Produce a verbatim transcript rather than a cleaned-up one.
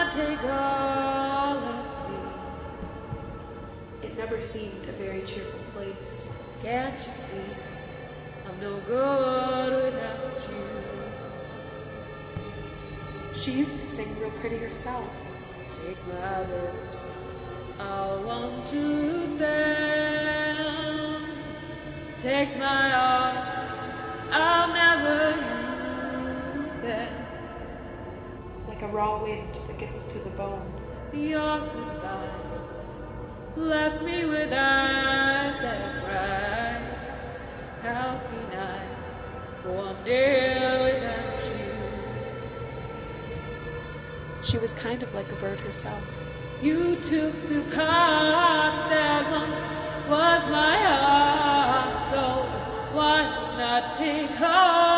not take all of me? It never seemed a very cheerful place. Can't you see I'm no good without you? She used to sing real pretty herself. Take my lips, I want to stand. Take my arms, I'll never use them. Like a raw wind that gets to the bone. Your goodbyes left me with eyes that cry. How can I go on day without you? She was kind of like a bird herself. You took the part that once was my heart, so why not take her?